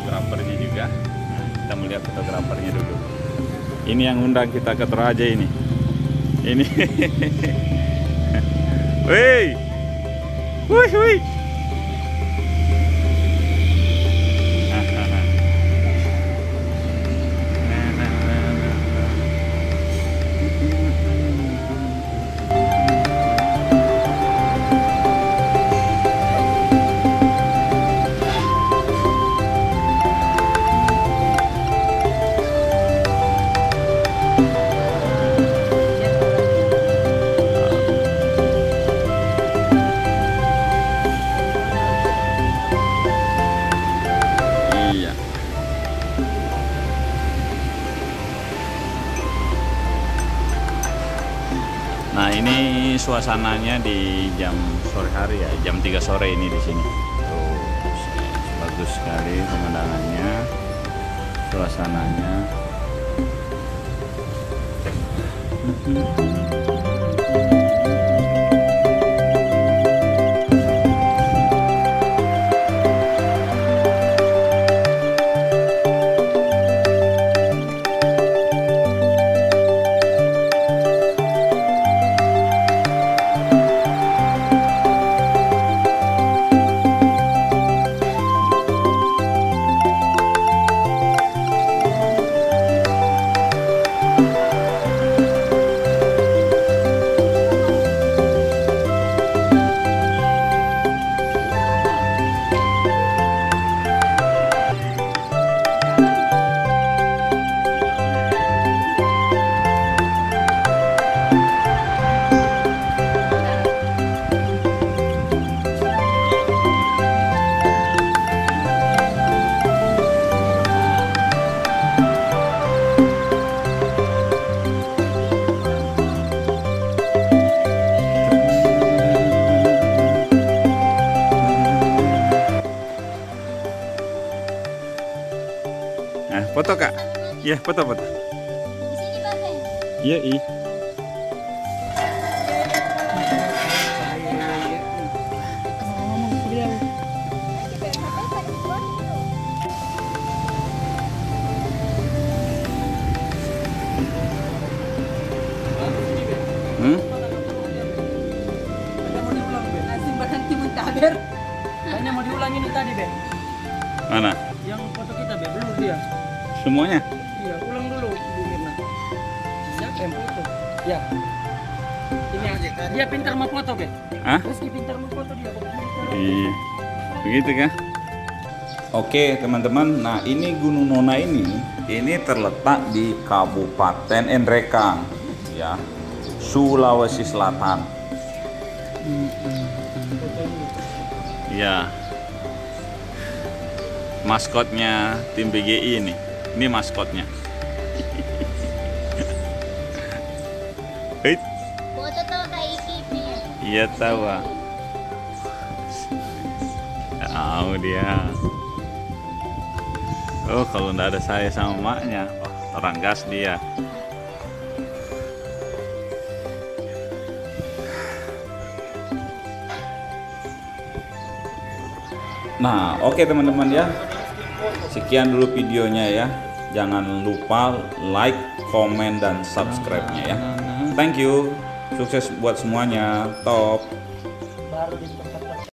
fotografernya juga. Nah, kita melihat fotografernya dulu. Ini yang undang kita ke Toraja ini. Ini. Woi. Woi, woi. Nah, ini suasananya di jam sore hari ya, jam 3 sore ini di sini. Tuh, bagus sekali pemandangannya, suasananya. Nah, foto Kak. Iya, foto. Iya, ih. Hanya mau diulangi nih tadi, Be. Mana? Yang foto kita, Be, belum dia. Semuanya? Iya, ulang dulu, Bu Mirna. Siapa yang foto? Ya. Ini aja. Dia pintar mau foto, Be. Hah? Rizky pintar mau foto dia. Iya. Begitu kan? Oke, teman-teman. Nah, ini Gunung Nona ini terletak di Kabupaten Nrekang, ya, Sulawesi Selatan. Ya, maskotnya tim BGI ini maskotnya. Foto tuh kayak Iki. Iya tahu. Tahu dia. Oh, kalau nggak ada saya sama maknya, orang gas dia. Nah, oke teman-teman ya. Sekian dulu videonya ya. Jangan lupa like, komen, dan subscribe-nya ya. Thank you. Sukses buat semuanya. Top. Baru di